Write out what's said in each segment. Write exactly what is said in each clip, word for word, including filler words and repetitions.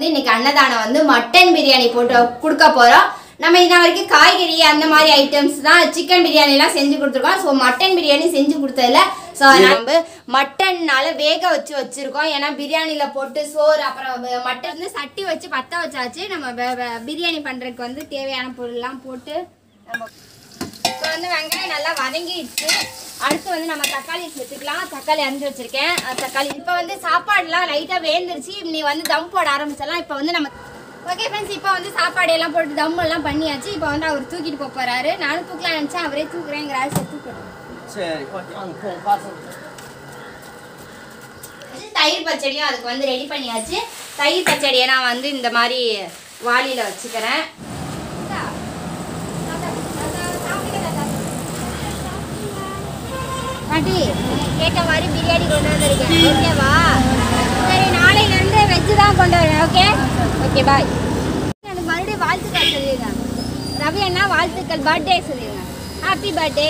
இன்னைக்கு அன்னதானம் வந்து மட்டன் பிரியாணி போட்டு கொடுக்க போறோம். நம்ம இன்ன வரைக்கும் காய்கறி அந்த மாதிரி ஐட்டம்ஸ் தான் சிக்கன் பிரியாணி எல்லாம் செஞ்சு கொடுத்துருக்கோம். ஸோ மட்டன் பிரியாணி செஞ்சு கொடுத்ததில்ல. ஸோ நம்ம மட்டன்னால வேக வச்சு வச்சிருக்கோம். ஏன்னா பிரியாணியில போட்டு சோறு அப்புறம் மட்டன் வந்து சட்டி வச்சு பற்ற வச்சாச்சு. நம்ம பிரியாணி பண்றதுக்கு வந்து தேவையான பொருள்லாம் போட்டு நம்ம இப்போ வந்து வெங்காயம் நல்லா வதங்கிடுச்சு. அடுத்து வந்து நம்ம தக்காளி சேர்த்துக்கலாம். தக்காளி அரிஞ்சு வச்சிருக்கேன். தக்காளி இப்போ வந்து சாப்பாடுலாம் லைட்டாக வேந்துருச்சு. நீ வந்து தம் போட ஆரம்பிச்சிடலாம். இப்போ வந்து நம்ம ஓகே ஃப்ரெண்ட்ஸ், இப்போ வந்து சாப்பாடு எல்லாம் போட்டு தம் எல்லாம் பண்ணியாச்சு. இப்போ வந்து அவர் தூக்கிட்டு போக போறாரு. நானும் தூக்கலாம் நினச்சேன், அவரே தூக்குறேங்கிறாரு. சரி தூக்கணும். சரி, தயிர் பச்சடியும் அதுக்கு வந்து ரெடி பண்ணியாச்சு. தயிர் பச்சடியை நான் வந்து இந்த மாதிரி வாளியில் வச்சுக்கிறேன். பாட்டி கேட்ட மாதிரி பிரியாணி கொண்டு வந்திருக்கேன். ஓகேவா? சரி, நாளையிலேருந்து வெஜ்ஜு தான் கொண்டு வரேன். Okay okay bye. எனக்கு மறுபடியும் வாழ்த்துக்கள் சொல்லிடுங்க. ரவி அண்ணா வாழ்த்துக்கள், பர்த்டே சொல்லிடுங்க. Happy birthday.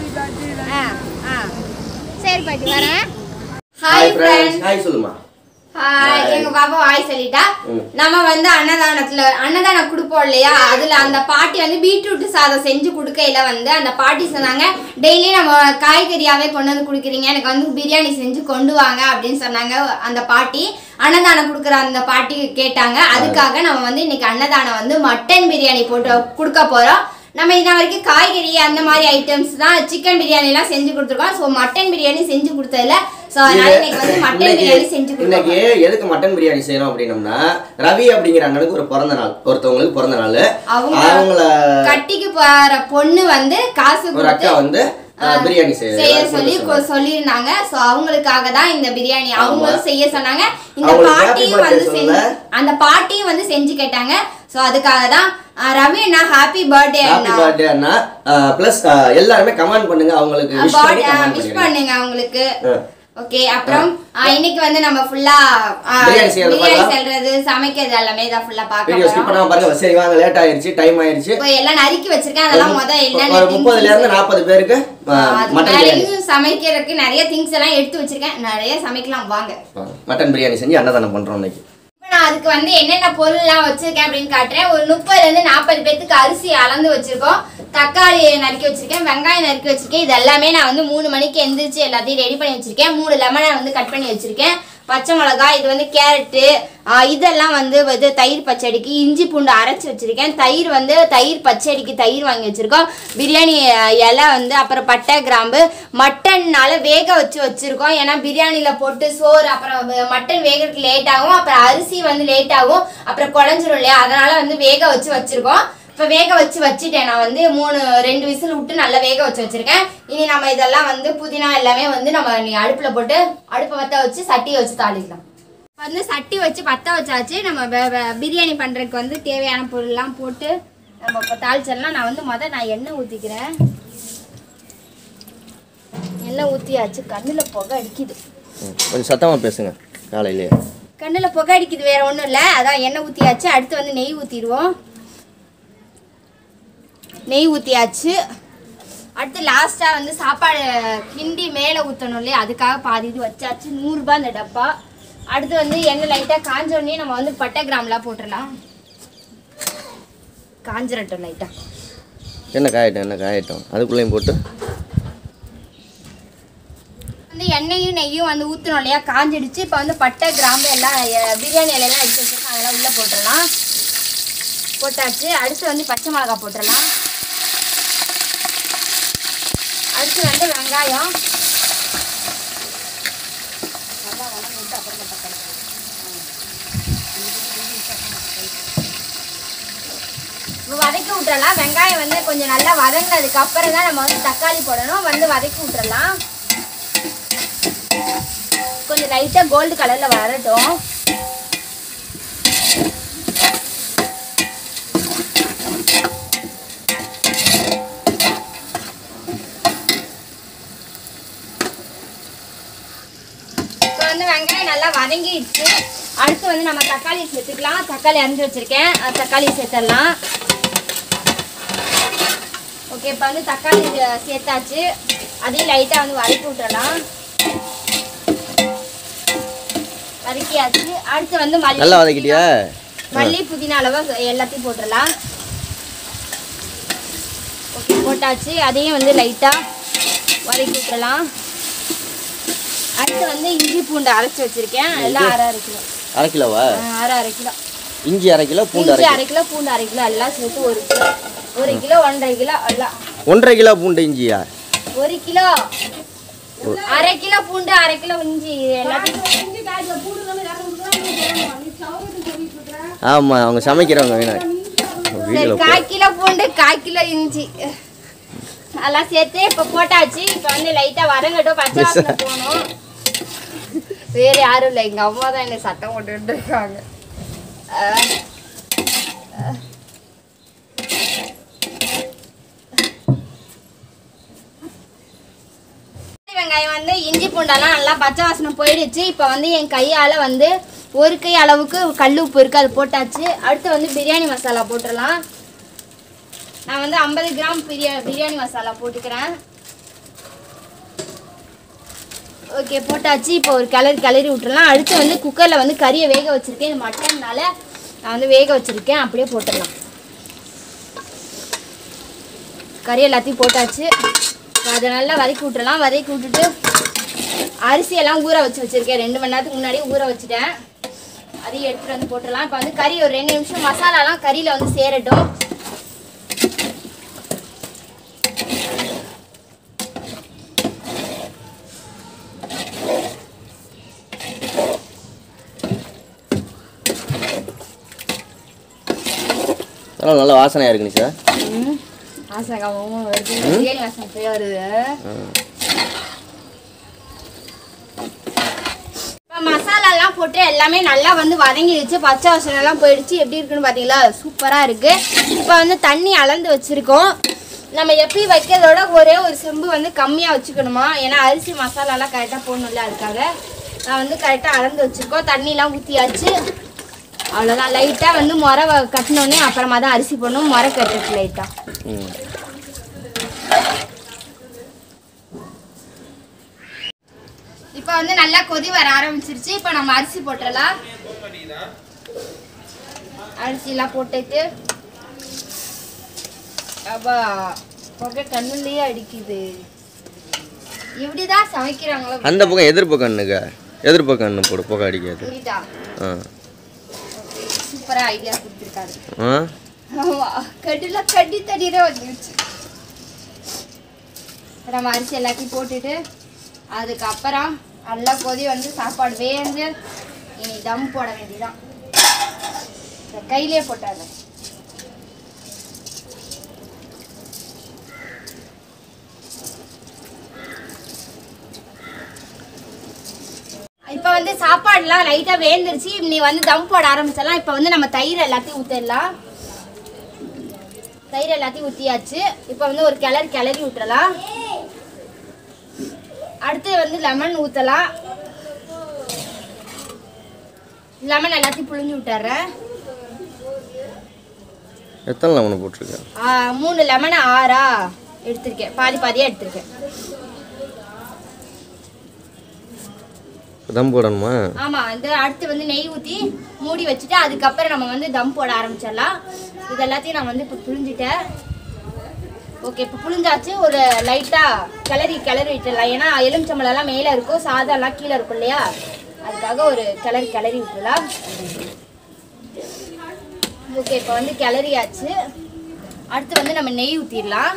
ஆ ஆ சரி பாட்டி, வரேன். Hi friends. ஹாய் சொல்லுமா. ஹாய். எங்க பாப்பா வாய் சொல்லிட்டா. நம்ம வந்து அன்னதானத்துல அன்னதானம் கொடுப்போம் இல்லையா, அதுல அந்த பாட்டி வந்து பீட்ரூட் சாதம் செஞ்சு கொடுக்கையில வந்து அந்த பாட்டி சொன்னாங்க, டெய்லி நம்ம காய்கறியாவே கொண்டு வந்து கொடுக்குறீங்க, எனக்கு வந்து பிரியாணி செஞ்சு கொண்டு வாங்க அப்படின்னு சொன்னாங்க. அந்த பாட்டி அன்னதானம் கொடுக்குற அந்த பாட்டி கேட்டாங்க. அதுக்காக நம்ம வந்து இன்னைக்கு அன்னதானம் வந்து மட்டன் பிரியாணி போட்டு கொடுக்க போறோம். நம்ம இன்ன வரைக்கும் காய்கறி அந்த மாதிரி ஐட்டம்ஸ் தான் சிக்கன் பிரியாணி எல்லாம் செஞ்சு கொடுத்துருக்கோம். ஸோ மட்டன் பிரியாணி செஞ்சு கொடுத்ததில்ல. ஸோ அதனால இன்னைக்கு வந்து மட்டன் பிரியாணி செஞ்சு கொடுத்தோம். இன்னைக்கு எதுக்கு மட்டன் பிரியாணி செய்யறோம் அப்படின்னம்னா, ரவி அப்படிங்கிற அண்ணனுக்கு ஒரு பிறந்த நாள், ஒருத்தவங்களுக்கு பிறந்த நாள். அவங்கள கட்டிக்கு போற பொண்ணு வந்து காசு ஒரு அக்கா வந்து பிரியாணி செய்ய சொல்லி சொல்லியிருந்தாங்க. ஸோ அவங்களுக்காக தான் இந்த பிரியாணி அவங்களும் செய்ய சொன்னாங்க. இந்த பாட்டியும் வந்து அந்த பாட்டியும் வந்து செஞ்சு கேட்டாங்க. ஸோ அதுக்காக தான் ரவி அண்ணா ஹாப்பி பர்த்டே அண்ணா. ஹாப்பி பர்த்டே அண்ணா. பிளஸ் எல்லாரும் கமெண்ட் பண்ணுங்க, அவங்களுக்கு விஷ் பண்ணி கமெண்ட் விஷ் பண்ணுங்க அவங்களுக்கு. ஓகே, அப்புறம் இன்னைக்கு வந்து நம்ம ஃபுல்லா பிரியாணி செய்யறது சமைக்கிறது எல்லாமே தான் ஃபுல்லா பார்க்க வீடியோ ஸ்கிப் பண்ணாம பாருங்க. சரி வாங்க, லேட் ஆயிருச்சு, டைம் ஆயிருச்சு. இப்போ எல்லாம் நறுக்கி வச்சிருக்கேன். அதெல்லாம் முத என்ன ஒரு முப்பதுல இருந்து நாற்பது பேருக்கு மட்டன் பிரியாணி சமைக்கிறதுக்கு நிறைய திங்ஸ் எல்லாம் எடுத்து வச்சிருக்கேன். நிறைய சமைக்கலாம் வாங்க. மட்டன் பிரியாணி செஞ்சு அன்னதானம் பண்றோம் இன்னைக்கு. நான் அதுக்கு வந்து என்னென்ன பொருள் எல்லாம் வச்சிருக்கேன் அப்படின்னு காட்டுறேன். ஒரு முப்பதுல இருந்து நாற்பது பேத்துக்கு அரிசி அளந்து வச்சிருக்கோம். தக்காளி நறுக்கி வச்சிருக்கேன், வெங்காயம் நறுக்கி வச்சிருக்கேன். இது எல்லாமே நான் வந்து மூணு மணிக்கு எந்திரிச்சு எல்லாத்தையும் ரெடி பண்ணி வச்சிருக்கேன். மூணு லெமனை வந்து கட் பண்ணி வச்சிருக்கேன். பச்சை மிளகாய், இது வந்து கேரட்டு, இதெல்லாம் வந்து வந்து தயிர் பச்சடிக்கு இஞ்சி பூண்டு அரைச்சி வச்சிருக்கேன். தயிர் வந்து தயிர் பச்சடிக்கு தயிர் வாங்கி வச்சிருக்கோம். பிரியாணி இலை வந்து அப்புறம் பட்டை கிராம்பு. மட்டன்னால வேக வச்சு வச்சிருக்கோம். ஏன்னா பிரியாணியில போட்டு சோறு அப்புறம் மட்டன் வேகிறதுக்கு லேட் ஆகும், அப்புறம் அரிசி வந்து லேட் ஆகும், அப்புறம் குழஞ்சிரும் இல்லையா, அதனால வந்து வேக வச்சு வச்சிருக்கோம். இப்போ வேக வச்சு வச்சுட்டேன். நான் வந்து மூணு ரெண்டு விசில் விட்டு நல்லா வேக வச்சு வச்சிருக்கேன். இனி நம்ம இதெல்லாம் வந்து புதினா எல்லாமே வந்து நம்ம நீ அடுப்பில் போட்டு அடுப்பை பற்ற வச்சு சட்டியை வச்சு தாளிக்கலாம். வந்து சட்டி வச்சு பற்ற வச்சாச்சு. நம்ம பிரியாணி பண்ணுறதுக்கு வந்து தேவையான பொருள்லாம் போட்டு நம்ம இப்போ தாளிச்சிடலாம். நான் வந்து மொதல் நான் எண்ணெய் ஊற்றிக்கிறேன். எண்ணெய் ஊற்றியாச்சு. கண்ணில் புகை அடிக்குது, கொஞ்சம் சத்தமாக பேசுங்க. காலையிலே கண்ணில் புகை அடிக்குது, வேற ஒன்றும் இல்லை. அதான் எண்ணெய் ஊற்றியாச்சு. அடுத்து வந்து நெய் ஊற்றிடுவோம். நெய் ஊற்றியாச்சு. அடுத்து லாஸ்ட்டாக வந்து சாப்பாடு கிண்டி மேலே ஊற்றணும் இல்லையா, அதுக்காக பாதி இது வச்சாச்சு. நூறுரூபா இந்த டப்பா. அடுத்து வந்து எண்ணெய் லைட்டாக காஞ்சோடனே நம்ம வந்து பட்டை கிராம்லாம் போட்டுடலாம். காஞ்சிரட்டும் லைட்டாக. என்ன காயட்டும் என்ன காயட்டும் அதுக்குள்ளேயும் போட்டு வந்து எண்ணெயும் நெய்யும் வந்து ஊற்றணும் இல்லையா, காஞ்சிடுச்சு. இப்போ வந்து பட்டை கிராம்பு எல்லாம் பிரியாணி இலையெல்லாம் எடுத்து வச்சுருக்கோம், அதெல்லாம் உள்ளே போட்டுடலாம். போட்டாச்சு. அடுத்து வந்து பச்சை மிளகாய் போட்டுடலாம். அடுத்து வந்து வெங்காயம். வதக்கி விட்டுறலாம். வெங்காயம் வந்து கொஞ்சம் நல்லா வதங்கினதுக்கு அப்புறம் தான் நம்ம வந்து தக்காளி போடணும். வந்து வதக்கி விட்டுறலாம். கொஞ்சம் லைட்டாக கோல்டு கலரில் வரட்டும். வெங்காயம் நல்லா வதங்கிடுச்சு. அடுத்து வந்து நம்ம தக்காளி சேர்த்துக்கலாம். தக்காளி அரிஞ்சு வச்சிருக்கேன், தக்காளி சேர்த்துடலாம். ஓகே, இப்போ வந்து தக்காளி சேர்த்தாச்சு. அதையும் லைட்டாக வந்து வதக்கி விட்டுறலாம். வதக்கியாச்சு. அடுத்து வந்து மல்லி நல்லா வதக்கிட்டியா? மல்லி புதினா அளவு எல்லாத்தையும் போட்டுடலாம். ஓகே போட்டாச்சு. அதையும் வந்து லைட்டாக வதக்கி விட்டுறலாம். அடுத்து வந்து இஞ்சி பூண்டு அரைச்சி வச்சிருக்கேன். எல்லாம் அரை அரை கிலோ. அரை கிலோவா? அரை அரை கிலோ. இஞ்சி அரை கிலோ, பூண்டு இஞ்சி அரை கிலோ, பூண்டு அரை கிலோ எல்லாம் சேர்த்து ஒரு கிலோ. ஒரு கிலோ ஒன்றரை கிலோ எல்லாம். ஒன்றரை கிலோ பூண்டு இஞ்சியா? ஒரு கிலோ. அரை கிலோ பூண்டு அரை கிலோ இஞ்சி எல்லாத்தையும். ஆமா அவங்க சமைக்கிறவங்க வேணா. கால் கிலோ பூண்டு கால் கிலோ இஞ்சி எல்லாம் சேர்த்து இப்போ போட்டாச்சு. இப்போ வந்து லைட்டாக வரங்கட்டும், பச்சை வாசனை போகணும். வேறு யாரும் இல்லை, எங்கள் அம்மா தான் என்னை சட்டம் போட்டுக்கிட்டு இருக்காங்க. வெங்காயம் வந்து இஞ்சி பூண்டெல்லாம் நல்லா பச்சை வாசனை போயிடுச்சு. இப்போ வந்து என் கையால் வந்து ஒரு கை அளவுக்கு கல் உப்பு இருக்குது, அது போட்டாச்சு. அடுத்து வந்து பிரியாணி மசாலா போட்டுடலாம். நான் வந்து ஐம்பது கிராம் பிரியா பிரியாணி மசாலா போட்டுக்கிறேன். ஓகே போட்டாச்சு. இப்போ ஒரு கிளறி கிளறி விட்டுறலாம். அடுத்து வந்து குக்கரில் வந்து கறியை வேக வச்சுருக்கேன். இது மட்டன்னால நான் வந்து வேக வச்சுருக்கேன், அப்படியே போட்டுடலாம். கறி எல்லாத்தையும் போட்டாச்சு. அதை நல்லா வதக்கி விட்டுறலாம். வதக்கி விட்டுட்டு அரிசியெல்லாம் ஊற வச்சு வச்சுருக்கேன். ரெண்டு மணி நேரத்துக்கு முன்னாடியே ஊற வச்சுட்டேன். அதையும் எடுத்துகிட்டு வந்து போட்டுடலாம். இப்போ வந்து கறி ஒரு ரெண்டு நிமிஷம் மசாலாலாம் கறியில் வந்து சேரட்டும். நல்ல வாசனையாக இருக்கு நிஷா. வாசனை வருது, பிரியாணி வாசனை போய் வருது. இப்போ மசாலாலாம் போட்டு எல்லாமே நல்லா வந்து வதங்கிடுச்சு. பச்சை வாசனைலாம் போயிடுச்சு. எப்படி இருக்குன்னு பார்த்தீங்களா? சூப்பராக இருக்குது. இப்போ வந்து தண்ணி அளந்து வச்சுருக்கோம். நம்ம எப்படி வைக்கிறதோட ஒரே ஒரு செம்பு வந்து கம்மியாக வச்சுக்கணுமா, ஏன்னா அரிசி மசாலாலாம் கரெக்டாக போடணும்ல, அதுக்காக நான் வந்து கரெக்டாக அளந்து வச்சுருக்கோம். தண்ணிலாம் ஊற்றியாச்சு. அவ்வளோதான். லைட்டாக வந்து முறை கட்டினோடனே அப்புறமா தான் அரிசி போடணும். முறை கட்டுறது லைட்டாக. இப்போ வந்து நல்லா கொதி வர ஆரம்பிச்சிருச்சு. இப்போ நம்ம அரிசி போட்டுடலாம். அரிசிலாம் போட்டுட்டு அப்பா புகை கண்ணுலயே அடிக்குது. இப்படிதான் சமைக்கிறாங்களோ. அந்த பக்கம் எதிர்ப்பு கண்ணுங்க, எதிர்ப்பு கண்ணு போடு, புகை அடிக்காது. புரியுதா? சூப்பரா ஐடியா கொடுத்துருக்காரு. ஆமா, கட்டில கட்டி தண்ணீரே வந்துருச்சு. நம்ம அரிசி எல்லாத்தையும் போட்டுட்டு அதுக்கப்புறம் நல்லா கொதி வந்து சாப்பாடு வேந்து இனி தம் போட வேண்டியதான். கையிலே போட்டாங்க. இப்போ வந்து சாப்பாடுலாம் லைட்டாக வேந்துருச்சு. நீ வந்து தம் போட ஆரம்பிச்சிடலாம். இப்போ வந்து நம்ம தயிர் எல்லாத்தையும் ஊற்றிடலாம். தயிர் எல்லாத்தையும் ஊற்றியாச்சு. இப்போ வந்து ஒரு கிளறி கிளறி விட்டுறலாம். அடுத்து வந்து லெமன் ஊற்றலாம். லெமன் எல்லாத்தையும் புழிஞ்சு விட்டுறேன். எத்தனை லெமன் போட்டிருக்கேன்? மூணு லெமனை ஆறா எடுத்திருக்கேன், பாதி பாதியாக எடுத்திருக்கேன். தம் போடணுமா? ஆமாம். இந்த அடுத்து வந்து நெய் ஊற்றி மூடி வச்சுட்டு அதுக்கப்புறம் நம்ம வந்து தம் போட ஆரம்பிச்சிடலாம். இது எல்லாத்தையும் நான் வந்து இப்போ புழிஞ்சிட்டேன். ஓகே, இப்போ புழிஞ்சாச்சு. ஒரு லைட்டாக கிளறி கிளறி விட்டுடலாம். ஏன்னா எலுமிச்சம்பழம்லாம் மேலே இருக்கும், சாதம்லாம் கீழே இருக்கும் இல்லையா, அதுக்காக ஒரு கிளறி கிளறி விட்டுடலாம். ஓகே, இப்போ வந்து கிளறியாச்சு. அடுத்து வந்து நம்ம நெய் ஊற்றிடலாம்.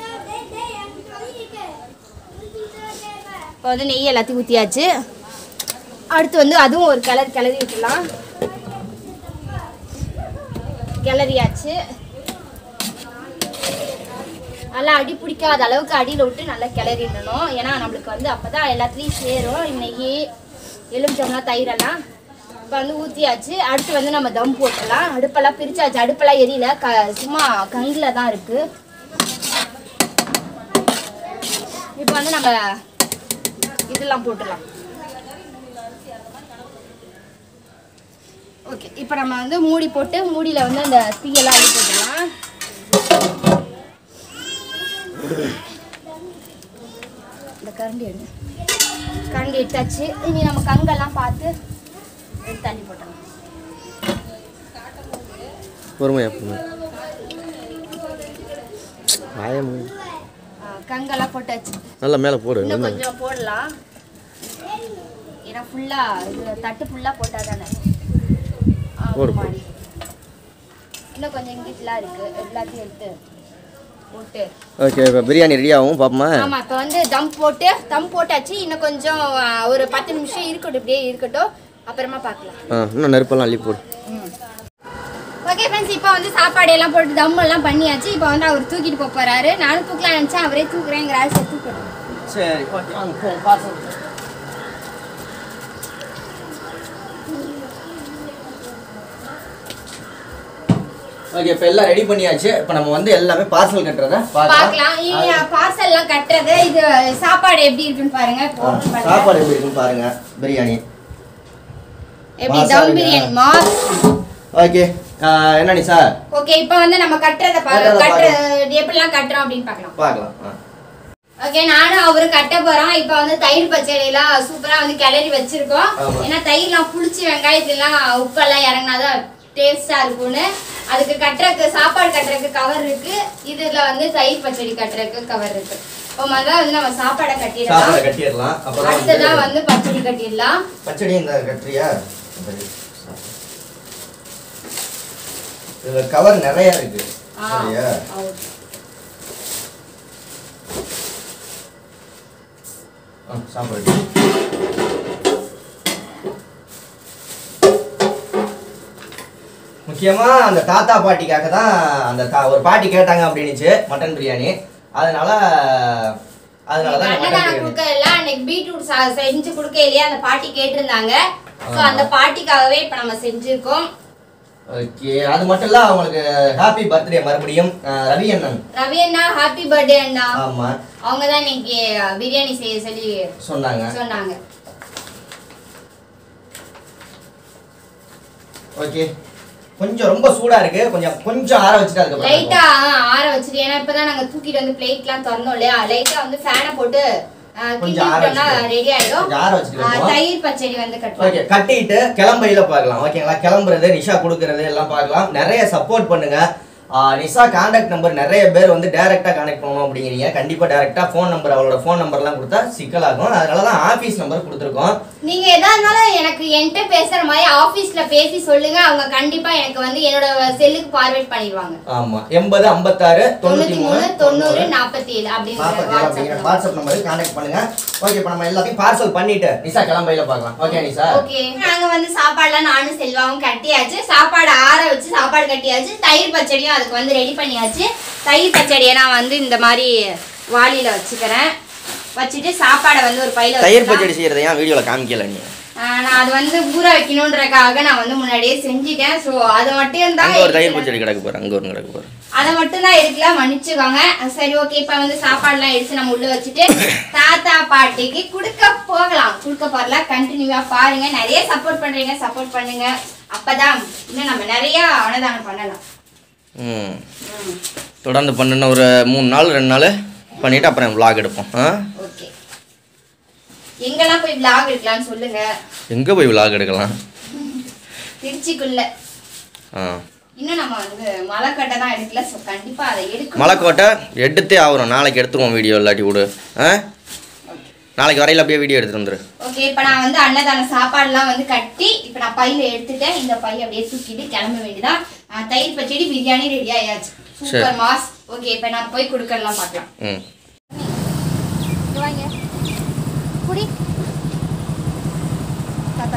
இப்போ வந்து நெய் எல்லாத்தையும் ஊற்றியாச்சு. அடுத்து வந்து அதுவும் ஒரு கிளறி கிளறி விட்டுடலாம். கிளறியாச்சு. நல்லா அடி பிடிக்காத அளவுக்கு அடியில் விட்டு நல்லா கிளறிடணும். ஏன்னா நம்மளுக்கு வந்து அப்போ தான் எல்லாத்துலேயும் சேரும் நெய், எலுமிச்சம்பழம், தயிரெல்லாம். இப்போ வந்து ஊற்றியாச்சு. அடுத்து வந்து நம்ம தம் போட்டுடலாம். அடுப்பெல்லாம் பிரிச்சாச்சு. அடுப்பெல்லாம் எரியல, க சும்மா கங்கில் தான் இருக்குது. இப்போ வந்து நம்ம இதெல்லாம் போட்டுடலாம். ஓகே, இப்போ நம்ம வந்து மூடி போட்டு மூடியில் வந்து அந்த தீயெல்லாம் அடி போட்டுடலாம். இந்த கரண்டி எடுங்க. கரண்டி எடுத்தாச்சு. இனி நம்ம கங்கெல்லாம் பார்த்து தள்ளி போட்டோம். பொறுமையா பொறுமை. ஆயம் கங்கெல்லாம் போட்டாச்சு. நல்லா மேலே போடு. இன்னும் கொஞ்சம் போடலாம். ஏன்னா ஃபுல்லா இது தட்டு ஃபுல்லா போட்டா தானே போடு. இன்னும் கொஞ்சம் இங்கிட்டலாம் இருக்கு, எல்லாத்தையும் எடுத்து போட்டு. ஓகே, இப்போ பிரியாணி ரெடி ஆகும் பாப்போமா? ஆமா, இப்போ வந்து தம் போட்டு தம் போட்டாச்சு. இன்னும் கொஞ்சம் ஒரு பத்து நிமிஷம் இருக்கட்டும், இப்படியே இருக்கட்டும், அப்புறமா பார்க்கலாம். ஆ, இன்னும் நெருப்பெல்லாம் அள்ளி போடு. ஓகே ஃப்ரெண்ட்ஸ், இப்போ வந்து சாப்பாடு எல்லாம் போட்டு தம் எல்லாம் பண்ணியாச்சு. இப்போ வந்து அவர் தூக்கிட்டு போக போறாரு. நானும் தூக்கலாம் நினைச்சேன், அவரே தூக்குறேங்கிறாரு. சரி தூக்கணும். சரி, ஓகே, வாங்க போவோம். பார்சல். ஓகே, இப்போ எல்லாம் ரெடி பண்ணியாச்சு. இப்போ நம்ம வந்து எல்லாமே பார்சல் கட்டுறத பார்க்கலாம். இங்க பார்சல் எல்லாம் கட்டுறது, இது சாப்பாடு எப்படி இருக்குன்னு பாருங்க. சாப்பாடு எப்படி இருக்குன்னு பாருங்க. பிரியாணி எப்படி தம் பிரியாணி மாஸ். ஓகே, என்ன நீ சார்? ஓகே, இப்போ வந்து நம்ம கட்டுறத பாருங்க. கட்டுற எப்படிலாம் கட்டுறோம் அப்படின்னு பார்க்கலாம். பார்க்கலாம். ஓகே, நானும் அவரு கட்ட போறோம். இப்போ வந்து தயிர் பச்சடி எல்லாம் சூப்பரா வந்து கிளறி வச்சிருக்கோம். ஏன்னா தயிர்லாம் புளிச்சு வெங்காயத்துலாம் உப்பெல்லாம் இறங்கினாதான் டேஸ்டா இருக்கும்னு. அதுக்கு கட்டுறதுக்கு சாப்பாடு கட்டுறதுக்கு கவர் இருக்கு. இதுல வந்து தயிர் பச்சடி கட்டுறதுக்கு கவர் இருக்கு. இப்போ முதல்ல வந்து நம்ம சாப்பாடை கட்டிடலாம். சாப்பாடை கட்டிடலாம். அப்புறம் அடுத்ததான் வந்து பச்சடி கட்டிடலாம். பச்சடி இந்த கட்டுறியா? இதுல கவர் நிறைய இருக்கு. சரியா? ஆ, சாப்பாடு. முக்கியமா அந்த தாத்தா பாட்டிக்காக தான் அந்த ஒரு பாட்டி கேட்டாங்க அப்படின்னுச்சு மட்டன் பிரியாணி. அதனால அதனால தான் அன்னதானம் கொடுக்க எல்லாம் அன்னைக்கு பீட்ரூட் செஞ்சு கொடுக்க இல்லையா, அந்த பாட்டி கேட்டிருந்தாங்க. ஸோ அந்த பாட்டிக்காகவே இப்போ நம்ம செஞ்சிருக்கோம். ஓகே, அது மட்டும் இல்ல, அவங்களுக்கு ஹாப்பி பர்த்டே மறுபடியும் ரவி அண்ணன். ரவி அண்ணா ஹாப்பி பர்த்டே அண்ணா. ஆமா, அவங்க தான் இன்னைக்கு பிரியாணி செய்ய சொல்லி சொன்னாங்க சொன்னாங்க ஓகே, கொஞ்சம் ரொம்ப சூடா இருக்கு. கொஞ்சம் கொஞ்சம் ஆற வச்சிட்டு அதுக்கு அப்புறம் லைட்டா ஆற வச்சிட்டு. ஏன்னா இப்பதான் நாங்க தூக்கிட்டு வந்து பிளேட்லாம் திறந்தோம் இல்லையா, லைட்டா வந்து ஃபேனை போட்டு கிண்டிட்டோம்னா ரெடி ஆயிடும். தயிர் பச்சடி வந்து கட்டுவோம். ஓகே, கட்டிட்டு கிளம்பையில பார்க்கலாம். ஓகேங்களா? கிளம்புறது, நிஷா கொடுக்கறது எல்லாம் பார்க்கலாம். நிறைய சப்போர்ட் பண்ணுங்க. நிஷா கான்டாக்ட் நம்பர் நிறைய பேர் வந்து டைரக்டா கான்டாக்ட் பண்ணணும் அப்படிங்கிறீங்க. கண்டிப்பா டைரக்டா ஃபோன் நம்பர், அவளோட ஃபோன் நம்பர்லாம் கொடுத்தா சிக்கலாகும். அதனால தான் ஆஃபீஸ் நம்பர் கொடுத்துருக்கோம். நீங்க எதா இருந்தாலும் எனக்கு என்கிட்ட பேசுற மாதிரி ஆஃபீஸ்ல பேசி சொல்லுங்க. அவங்க கண்டிப்பா எனக்கு வந்து என்னோட செல்லுக்கு ஃபார்வர்ட் பண்ணிடுவாங்க. ஆமா, எண்பது ஐம்பத்தாறு தொண்ணூத்தி மூணு தொண்ணூறு நாற்பத்தி ஏழு அப்படிங்கிற வாட்ஸ்அப் நம்பருக்கு கான்டாக்ட் பண்ணுங்க. ஓகே, இப்போ நம்ம எல்லாத்தையும் பார்சல் பண்ணிட்டு நிஷா கிளம்பையில பார்க்கலாம். ஓகே நிஷா? ஓகே, நாங்க வந்து சாப்பாடுலாம் நானும் செல்வாவும் கட்டியாச்சு. சாப்பாடு ஆற வச்சு சாப்பாடு கட்டியாச்சு. தயிர் பச்சடியும் அதுக்கு வந்து ரெடி பண்ணியாச்சு. தயிர் பச்சடியை நான் வந்து இந்த மாதிரி வாளியில வச்சுக்கிறேன். வச்சுட்டு சாப்பாடை வந்து ஒரு பையில. தயிர் பச்சடி செய்யறதை ஏன் வீடியோல காமிக்கல நீ? நான் அது வந்து ஊற வைக்கணும்ன்றதுக்காக நான் வந்து முன்னாடியே செஞ்சுட்டேன். ஸோ அது மட்டும் தான் ஒரு தயிர் பச்சடி கிடக்கு போறேன். அங்க ஒரு கிடக்கு போறேன். அதை மட்டும் தான் இருக்கலாம், மன்னிச்சுக்கோங்க. சரி, ஓகே, இப்போ வந்து சாப்பாடுலாம் எடுத்து நம்ம உள்ள வச்சுட்டு தாத்தா பாட்டிக்கு கொடுக்க போகலாம். கொடுக்க போகலாம். கண்டினியூவா பாருங்க. நிறைய சப்போர்ட் பண்றீங்க, சப்போர்ட் பண்ணுங்க. அப்பதான் இன்னும் நம்ம நிறைய அன்னதானம் பண்ணலாம். ம், தொடர்ந்து பண்ணுன ஒரு மூணு நாள் ரெண்டு நாள் பண்ணிட்டு அப்புறம் விளாக் எடுப்போம். ஓகே, எங்கெல்லாம் போய் விளாக் எடுக்கலாம்னு சொல்லுங்க. எங்க போய் விளாக் எடுக்கலாம்? திருச்சிக்குள்ள. ஆ, இன்னும் நம்ம வந்து மலைக்கோட்டை தான் எடுக்கல. ஸோ கண்டிப்பா அதை எடுக்கணும். மலைக்கோட்டை எடுத்தே ஆகிறோம். நாளைக்கு எடுத்துருவோம் வீடியோ. இல்லாட்டி விடு. ஆ, நாளைக்கு வரையில அப்படியே வீடியோ எடுத்துட்டு வந்துரு. ஓகே, இப்போ நான் வந்து அன்னதான சாப்பாடுலாம் வந்து கட்டி இப்போ நான் பையில எடுத்துட்டேன். இந்த பை அப்படியே தூக்கிட்டு கிளம்ப வேண்டியதான். தயிர் பச்சடி பிரியாணி ரெடி ஆயாச்சு. Super mass. ஓகே, இப்போ நான் போய் கொடுக்கலாம் பார்க்கலாம். ம், வாங்க குடி தாத்தா.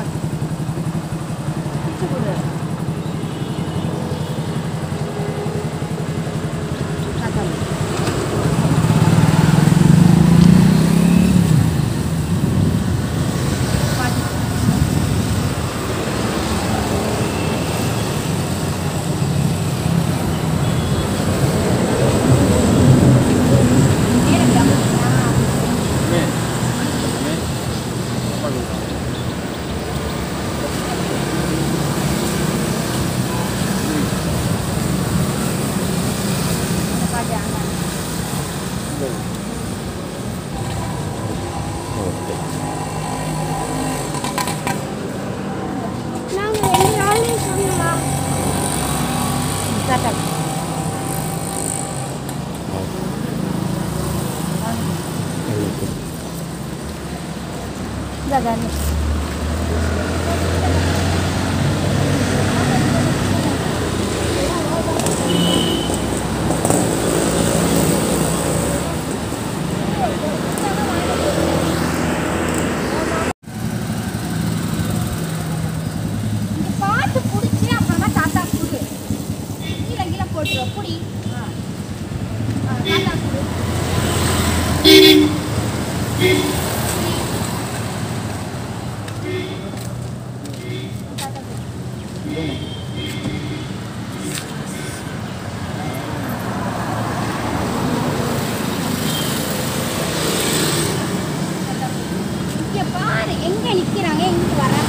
டாடா டாடா புடி இங்க பாரு எங்க நிக்கிறாங்க எங்க வராங்க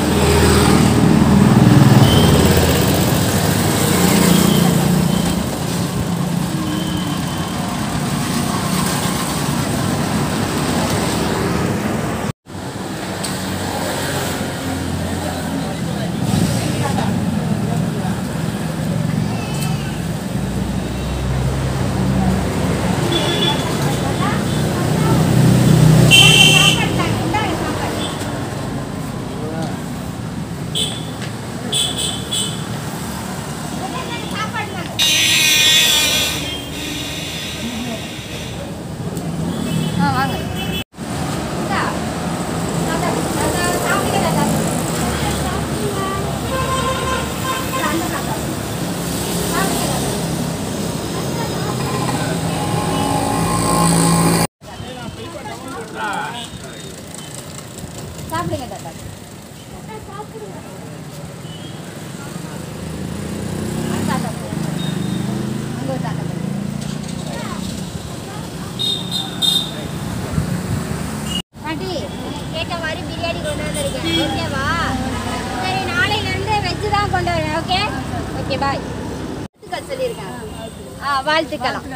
சாப்பிடுங்க தாத்தா சாப்பிடுங்க தாத்தா அங்க தாத்தா பாட்டி கேட்ட மாதிரி பிரியாணி கொண்டு வந்திருக்கேன் ஓகேவா சரி நாளையிலேருந்து வெஜ்ஜு தான் கொண்டு வரேன் ஓகே ஓகே பாய் வாழ்த்துக்கள் சொல்லியிருக்கேன் ஆ வாழ்த்துக்கலாம்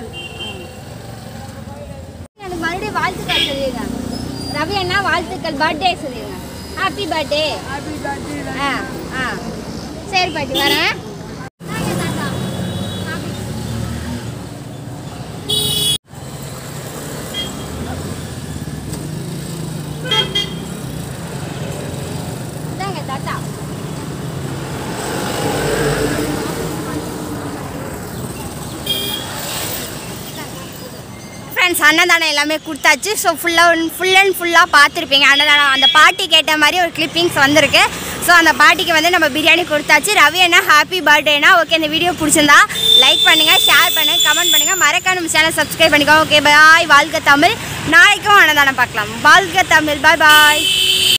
எனக்கு மறுபடியும் வாழ்த்துக்கள் சொல்லியிருக்கேன் ரவி அண்ணா வாழ்த்துக்கள் பர்த்டே சொல்லிடுங்க ஹாப்பி பர்த்டே ஹாப்பி பர்த்டே ஆ ஆ சரி பாட்டி வரேன் இந்தாங்க தாத்தா ஃப்ரெண்ட்ஸ் அன்னதானம் எல்லாமே கொடுத்தாச்சு ஸோ ஃபுல்லாக ஃபுல் அண்ட் ஃபுல்லாக பார்த்துருப்பீங்க அன்னதானம் அந்த பாட்டி கேட்ட மாதிரி ஒரு கிளிப்பிங்ஸ் வந்திருக்கு ஸோ அந்த பாட்டிக்கு வந்து நம்ம பிரியாணி கொடுத்தாச்சு ரவி அண்ணா ஹாப்பி பர்த்டேனா ஓகே இந்த வீடியோ பிடிச்சிருந்தா லைக் பண்ணுங்கள் ஷேர் பண்ணுங்கள் கமெண்ட் பண்ணுங்கள் மறக்காம நம்ம சேனல் சப்ஸ்கிரைப் பண்ணிக்கோங்க ஓகே பாய் வாழ்க தமிழ் நாளைக்கும் அன்னதானம் பார்க்கலாம் வாழ்க தமிழ் பாய் பாய்